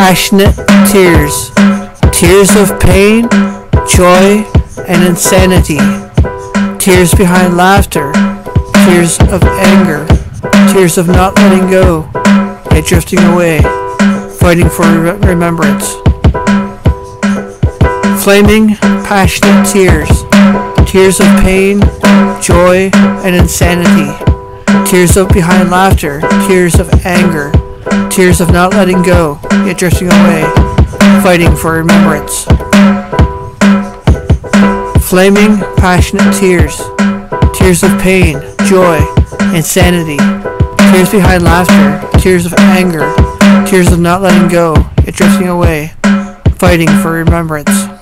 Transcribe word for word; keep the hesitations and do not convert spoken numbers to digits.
passionate tears, tears of pain, joy, and insanity, tears behind laughter, tears of anger, tears of not letting go, yet drifting away, fighting for re- remembrance. Flaming, passionate tears, tears of pain, joy, and insanity, tears of behind laughter, tears of anger, tears of not letting go, yet drifting away, fighting for remembrance. Flaming, passionate tears, tears of pain, joy, insanity, tears behind laughter, tears of anger, tears of not letting go, yet drifting away, fighting for remembrance.